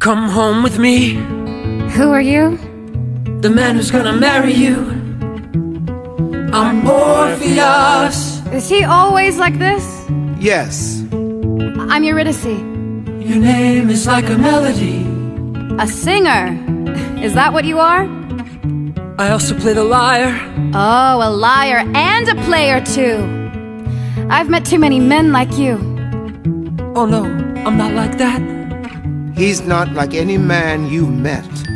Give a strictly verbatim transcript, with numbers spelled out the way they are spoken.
Come home with me. Who are you? The man who's gonna marry you. I'm Orpheus. Is he always like this? Yes. I'm Eurydice. Your name is like a melody. A singer. Is that what you are? I also play the lyre. Oh, a liar and a player too. I've met too many men like you. Oh no, I'm not like that. He's not like any man you've met.